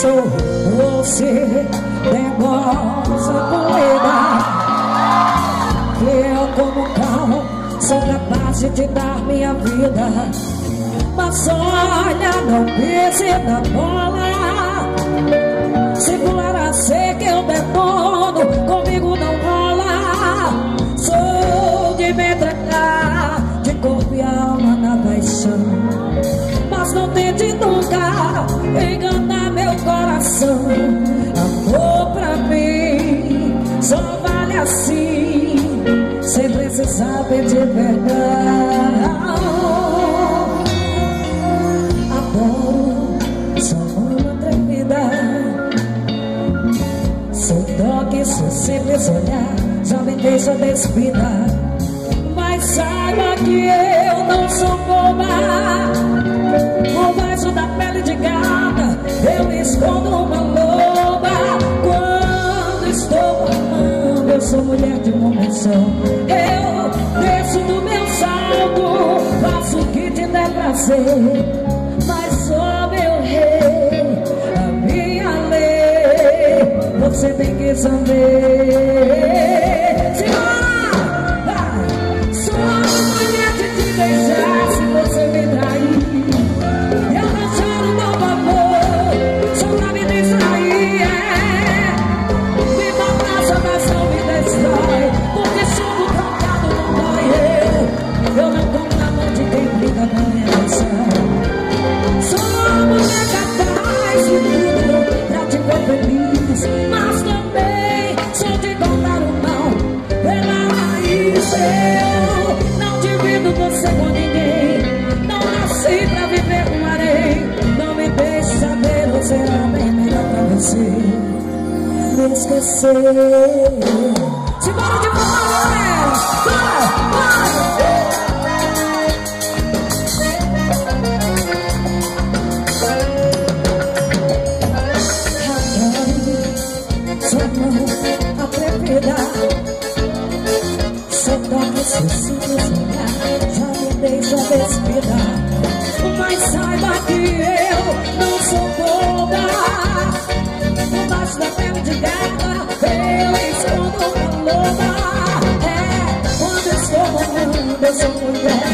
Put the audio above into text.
sou você, negocia poeira. Que eu como um carro sou capaz de te dar minha vida. Mas olha, não pise na bola. Se pular a ser que eu detono, comigo não rola. Sou de me entregar de corpo e alma na paixão. Mas não tente nunca enganar meu coração. Amor pra mim só vale assim, sem precisar pedir perdão. Adoro sua mão atrevida, seu toque, seu simples olhar já me deixa despida. Mas saiba que eu não sou boba. Por baixo da pele de gata eu escondo uma loba. Quando estou amando eu sou mulher de uma menção. Eu desço do meu salto, faço o que te der prazer. Mas sou meu rei, a minha lei, você tem que saber. Senhora, sou mulher de te deixar se você me trair. Eu não choro novo amor, só pra me distrair. Me abraça, mas não me destrói, porque choro trocado não dói. Eu não como na mão de quem briga na minha emoção. Sou mulher capaz de tudo pra te ver feliz, mas também sou de contar o mal pela raiz. Eu não divido você com ninguém, não nasci pra viver com areia. Não me deixe saber, você era bem melhor pra você me esquecer. Simbora de forma, galera! Vai! Sua mão atrevida, seu toque, seu simples olhar já me deixa despida. Mas saiba que eu não sou boba. Por baixo da pele de gata eu escondo uma loba. É, quando estou morrendo eu sou mulher